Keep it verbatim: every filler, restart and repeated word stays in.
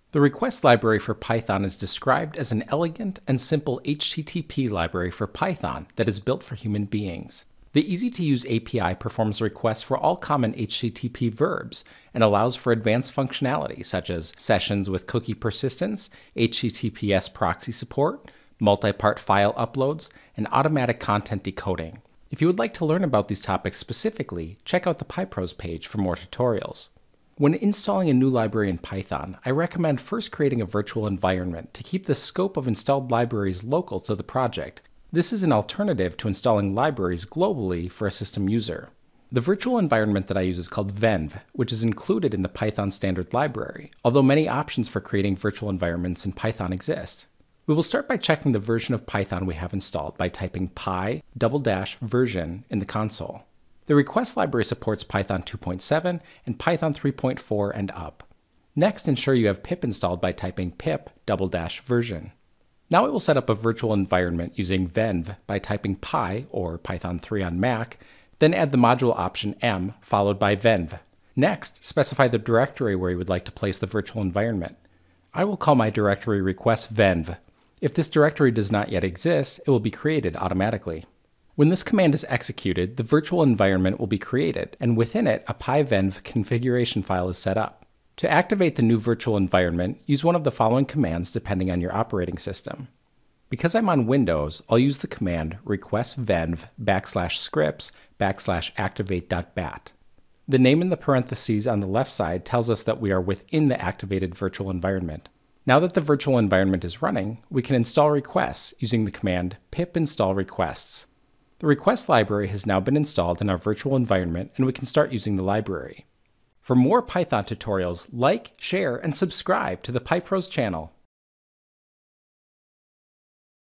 The request library for Python is described as an elegant and simple H T T P library for Python that is built for human beings. The easy-to-use A P I performs requests for all common H T T P verbs and allows for advanced functionality such as sessions with cookie persistence, H T T P S proxy support, multi-part file uploads, and automatic content decoding. If you would like to learn about these topics specifically, check out the PyPros page for more tutorials. When installing a new library in Python, I recommend first creating a virtual environment to keep the scope of installed libraries local to the project. This is an alternative to installing libraries globally for a system user. The virtual environment that I use is called venv, which is included in the Python standard library, although many options for creating virtual environments in Python exist. We will start by checking the version of Python we have installed by typing py double dash version in the console. The request library supports Python two point seven and Python three point four and up. Next, ensure you have pip installed by typing pip double dash version. Now it will set up a virtual environment using venv by typing py or Python three on Mac, then add the module option m followed by venv. Next, specify the directory where you would like to place the virtual environment. I will call my directory request venv. If this directory does not yet exist, it will be created automatically. When this command is executed, the virtual environment will be created, and within it, a pyvenv configuration file is set up. To activate the new virtual environment, use one of the following commands depending on your operating system. Because I'm on Windows, I'll use the command requestvenv backslash scripts backslash activate.bat. The name in the parentheses on the left side tells us that we are within the activated virtual environment. Now that the virtual environment is running, we can install requests using the command pip install requests. The request library has now been installed in our virtual environment, and we can start using the library. For more Python tutorials, like, share, and subscribe to the PyPros channel.